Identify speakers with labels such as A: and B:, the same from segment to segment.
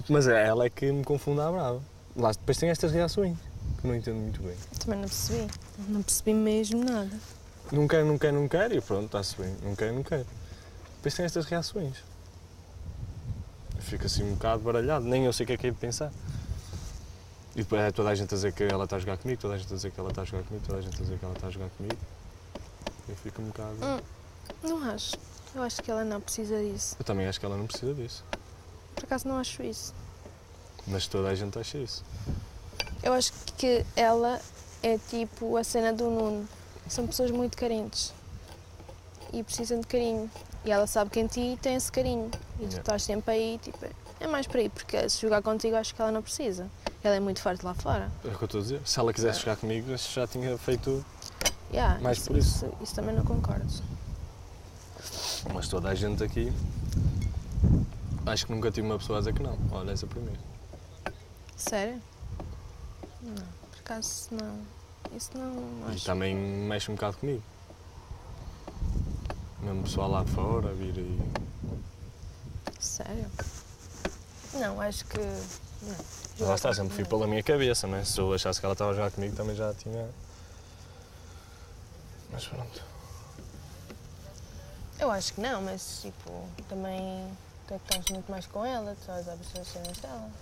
A: Mas ela é que me confunde à brava. Lá depois tem estas reações, que eu não entendo muito bem.
B: Também não percebi. Não percebi mesmo nada.
A: Não quero, não quero, não quero, e pronto, está-se bem. Não quero, não quero. Depois tem estas reações. Eu fico assim um bocado baralhado, nem eu sei o que é de pensar. E depois é toda a gente a dizer que ela está a jogar comigo, toda a gente a dizer que ela está a jogar comigo, toda a gente a dizer que ela está a jogar comigo. Eu fico um bocado...
B: Não acho. Eu acho que ela não precisa disso.
A: Eu também acho que ela não precisa disso.
B: Por acaso não acho isso.
A: Mas toda a gente acha isso.
B: Eu acho que ela é tipo a cena do Nuno. São pessoas muito carentes. E precisam de carinho. E ela sabe que em ti tem esse carinho. E tu estás sempre aí, tipo... É mais por aí, porque se jogar contigo acho que ela não precisa. Ela é muito forte lá fora.
A: É o que eu estou a dizer. Se ela quisesse jogar comigo, já tinha feito mais
B: isso,
A: por isso.
B: Isso também não concordo.
A: Mas toda a gente aqui... Acho que nunca tive uma pessoa a dizer que não. Olha, essa para mim.
B: Sério? Não, por acaso não. Isso não acho.
A: E também mexe um bocado comigo. Mesmo pessoal lá de fora, vir e...
B: Sério? Não, acho que... Não.
A: Mas lá está, sempre fui pela minha cabeça, né? Se eu achasse que ela estava a jogar comigo, também já tinha... Mas pronto.
B: Eu acho que não, mas tipo, também tu é que estás muito mais com ela, tu sabes as cenas dela.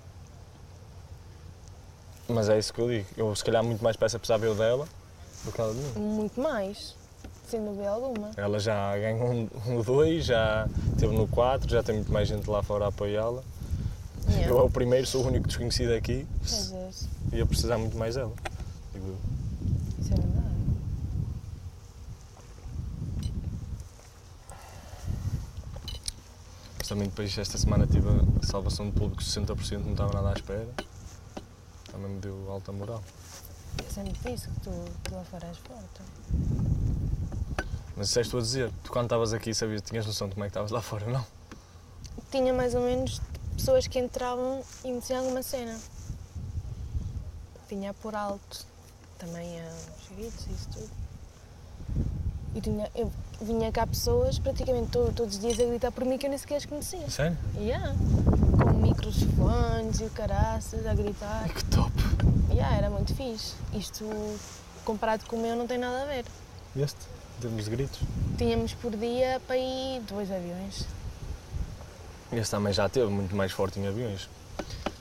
A: Mas é isso que eu digo. Eu se calhar muito mais peço a pesar eu dela do que ela de mim.
B: Muito mais, sem dúvida alguma.
A: Ela já ganhou um 2, já esteve no 4, já tem muito mais gente lá fora a apoiá-la.
B: Yeah.
A: Eu é o primeiro, sou o único desconhecido aqui.
B: Pois é,
A: Ia precisar muito mais dela, digo eu.
B: isso é verdade.
A: Mas também depois esta semana tive a salvação de público 60%, não estava nada à espera. Também me deu alta moral.
B: Eu sempre disse que tu lá fora és forte.
A: Mas disseste tu a dizer, tu quando estavas aqui sabias, tinhas noção de como é que estavas lá fora, não?
B: Tinha mais ou menos pessoas que entravam e me diziam alguma cena. Vinha por alto, também os gritos e isso tudo. Eu vinha cá pessoas praticamente todos os dias a gritar por mim que eu nem sequer as conhecia.
A: Sério?
B: Yeah. Com microfones e o caraças a gritar.
A: Que top!
B: Yeah, era muito fixe. Isto, comparado com o meu, não tem nada a ver.
A: Este? Em termos de gritos?
B: Tínhamos por dia para ir 2 aviões.
A: Este também já teve, muito mais forte em aviões.